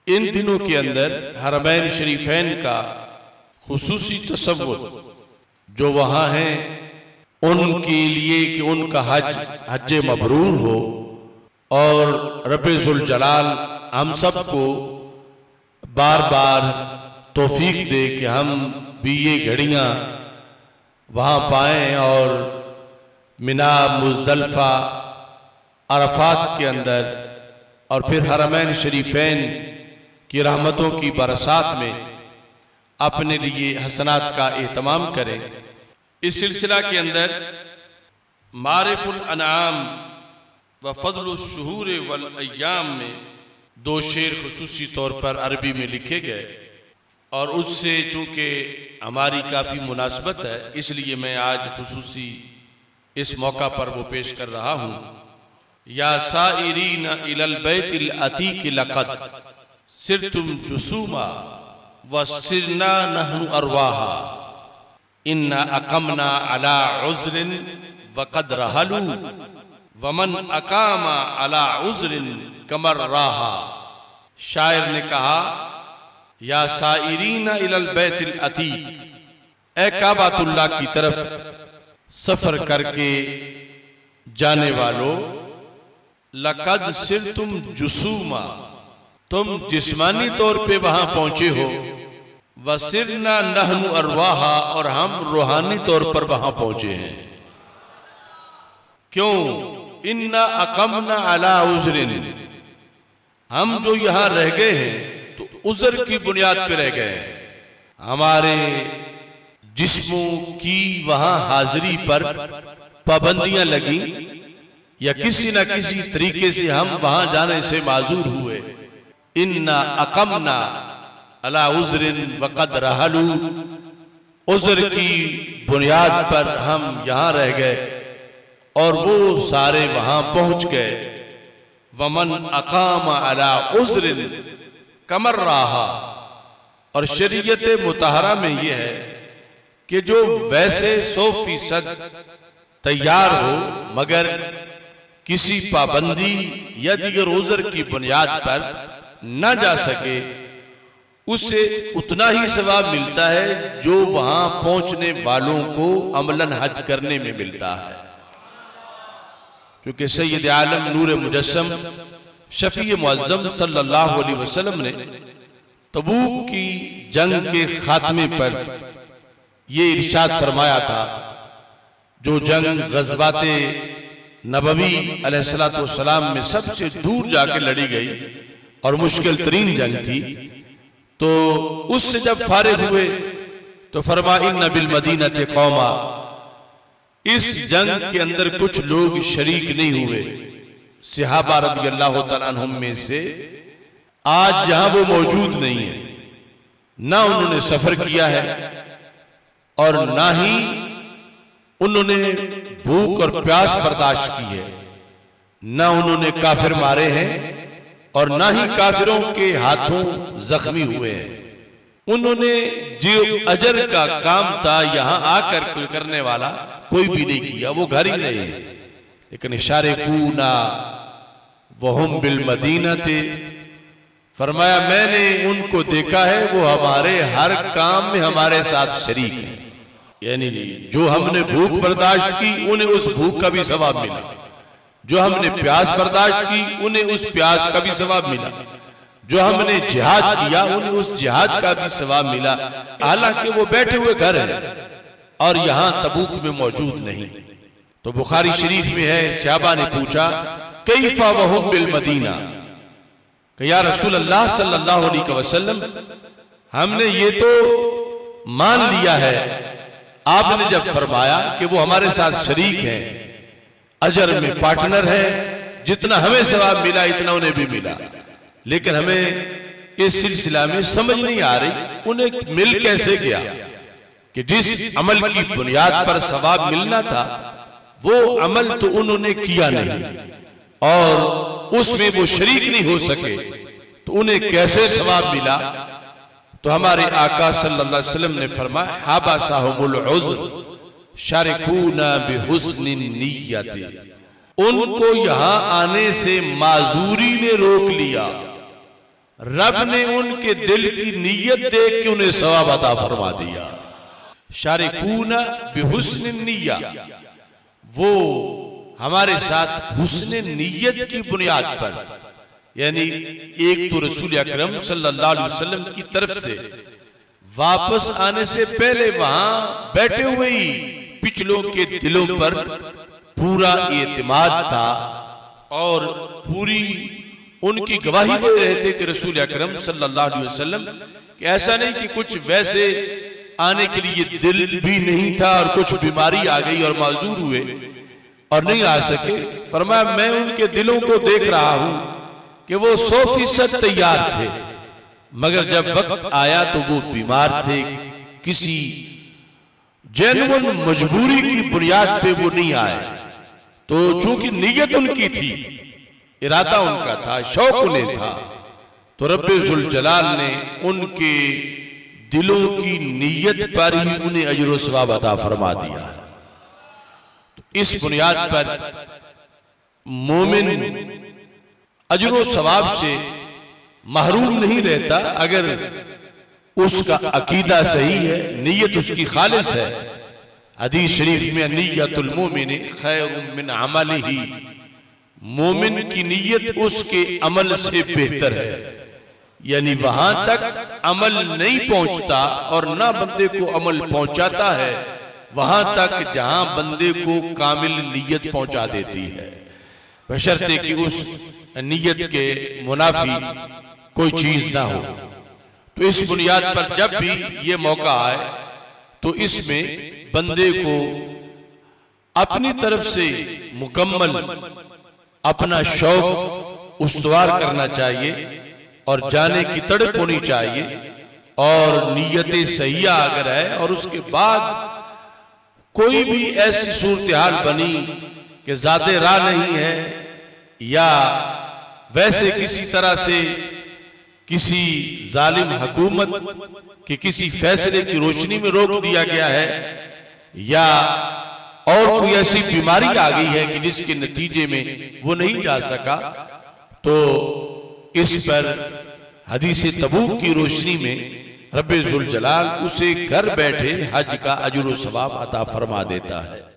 इन दिनों के अंदर हरमैन शरीफैन का खुसूसी तसव्वुर जो वहाँ हैं उनके लिए कि उनका हज मबरूर हो और रब्बे ज़ुल जलाल हम सबको बार बार तौफीक दे कि हम भी ये घड़ियाँ वहाँ पाएँ और मिना, मुज़दलिफ़ा, अरफात के अंदर और फिर हरमैन शरीफैन की रहमतों की बरसात में अपने लिए हसनात का एहतमाम करें। इस सिलसिला के अंदर मारिफुल अनाम व फज़लुश शुहूर वल अय्याम में दो शेर खुसूसी तौर पर अरबी में लिखे गए और उससे चूँकि हमारी काफ़ी मुनासबत है इसलिए मैं आज खुसूसी इस मौका पर वो पेश कर रहा हूँ। या साइरीन इलल बैतिल अतीक लक़द सिरतुम जुसूमा व सिरना नहनु अरवाहा इन्ना अक़मना अला उज़्रिन वक़द रहलू वमन अकामा अला उज़्रिन कमर राहा। शायर ने कहा, या साइरीन इलल बैतिल अतीक, ए काबातुल्लाह की तरफ सफर करके जाने वालों, लक़द सिरतुम जुसूमा, तुम जिस्मानी तौर पे वहां पहुंचे हो, वसिरना नहनु अरवाहा, और हम रूहानी तौर पर वहां पहुंचे हैं। क्यों? इन्ना अक़मना अला उज़्रिन, हम जो यहां रह गए हैं तो उज़्र की बुनियाद पे रह गए हैं। हमारे जिस्मों की वहां हाजिरी पर पाबंदियां लगी या किसी न किसी तरीके से हम वहां जाने से माजूर हुए। इन्ना अक़मना अला उज़्रिन वक़द रहलू, उज़्र की बुनियाद पर हम यहां रह गए और वो सारे वहां पहुंच गए। वमन अक़ामा अला उज़्रिन कमर राहा, और शरीयत मुतहरा में यह है कि जो वैसे 100% तैयार हो मगर किसी पाबंदी या दीगर उज़्र की बुनियाद पर न जा सके, उससे उतना ही सवाब मिलता है जो वहां पहुंचने वालों को अमलन हज करने में मिलता है। क्योंकि सैयद आलम नूर मुजस्सम शफी मुअज़्ज़म सल्लल्लाहु अलैहि वसल्लम ने तबूक की जंग के खात्मे पर ये इरशाद फरमाया था, जो जंग ग़ज़वाते नबवी अलैहिस्सलातु वस्सलाम में सबसे दूर जाके लड़ी गई और मुश्किल तरीन जंग थी, तो उससे जब फारिग हुए तो फरमा इन्ना बिल मदीनति कौमा, इस जंग के अंदर कुछ लोग शरीक नहीं हुए सहाबा रज़ियल्लाहु तआला अन्हुम में से, आज यहां वो मौजूद नहीं है, ना उन्होंने सफर किया है और ना ही उन्होंने भूख और प्यास बर्दाश्त की है, ना उन्होंने काफिर मारे हैं और ना ही काफिरों के हाथों जख्मी हुए हैं। उन्होंने जो अजर का काम था यहां आकर कोई करने वाला कोई भी नहीं किया, वो घर ही रहे। लेकिन इशारे कूना वहुम बिल मदीना थे, फरमाया मैंने उनको देखा है वो हमारे हर काम में हमारे साथ शरीक है। यानी जो हमने भूख बर्दाश्त की उन्हें उस भूख का भी सवाब मिला, जो हमने प्यास बर्दाश्त की उन्हें उस प्यास का भी सवाब मिला, जो हमने जिहाद किया उन्हें उस जिहाद का भी सवाब मिला, हालांकि वो बैठे हुए घर हैं और यहां तबूक में मौजूद नहीं। तो बुखारी शरीफ में है, सहाबा ने पूछा कैफा वहुम बिल मदीना, कि या रसूल अल्लाह सल्लल्लाहु अलैहि वसल्लम, हमने ये तो मान लिया है, आपने जब फरमाया कि वो हमारे साथ शरीक हैं, अजर में पार्टनर है, जितना हमें सवाब मिला इतना उन्हें भी मिला, लेकिन हमें इस सिलसिला में समझ नहीं आ रही उन्हें मिल कैसे गया कि जिस अमल की बुनियाद पर सवाब मिलना था वो अमल तो उन्होंने किया नहीं और उसमें वो शरीक नहीं हो सके, तो उन्हें कैसे सवाब मिला? तो हमारे आका सल्लल्लाहु अलैहि वसल्लम ने फरमाया हाबा साहुबुल उज़्र शारिकूना बिहुस्निन निय्यति, उनको यहां आने से माजूरी ने रोक लिया, रब ने उनके दिल की नीयत देख के उन्हें सवाब अता फरमा दिया। शारिकूना बिहुस्न निय्या, वो हमारे साथ हुस्न नीयत की बुनियाद पर, यानी एक तो रसूल अकरम सल्लल्लाहु अलैहि वसल्लम की तरफ से वापस आने से पहले वहां बैठे हुए ही पिछलों के दिलों पर पूरा एतमाद था और पूरी उनकी गवाही दे रहे थे कि रसूल अकरम सल्लल्लाहु अलैहि वसल्लम, कि ऐसा नहीं कि कुछ वैसे आने के लिए दिल भी नहीं था और कुछ बीमारी आ गई और माजूर हुए और नहीं आ सके। फरमाया मैं उनके दिलों को देख रहा हूं कि वो 100% तैयार थे, मगर जब वक्त आया तो वो बीमार थे, किसी जेन्युइन मजबूरी की बुनियाद पे वो नहीं आए। तो चूंकि नीयत उनकी थी, इरादा उनका था, शौक उन्हें था, तो रब्बे जुल जलाल ने उनके दिलों की नीयत पर ही उन्हें अजर व सवाब अता फरमा दिया। तो इस बुनियाद पर मोमिन अजर व सवाब से महरूम नहीं रहता अगर उसका अकीदा सही है, नीयत उसकी खालिस है। हदीस शरीफ में निय्यतुल मोमिन खैरुम मिन अमलिही, मोमिन की नीयत उसके अमल से बेहतर है। यानी वहां तक अमल नहीं पहुंचता और ना बंदे को अमल पहुंचाता है, वहां तक जहां बंदे को कामिल नीयत पहुंचा देती है, बशर्ते कि उस नीयत के मुनाफी कोई चीज ना हो। तो इस बुनियाद पर जब भी ये मौका आए तो इसमें बंदे को अपनी तरफ से मुकम्मल अपना शौक उस्तवार करना चाहिए और जाने की तड़प होनी चाहिए और नीयतें सही अगर है और उसके बाद कोई भी ऐसी सूरत हाल बनी कि ज़ाते राह नहीं है या वैसे किसी तरह से किसी जालिम हुकूमत के किसी फैसले की रोशनी में रोक दिया गया है या और कोई ऐसी बीमारी आ गई है कि जिसके नतीजे में वो नहीं जा सका, तो इस पर हदीस तबूक की रोशनी में रब्बे जुल जलाल उसे घर बैठे हज का अजर व सवाब अता फरमा देता है।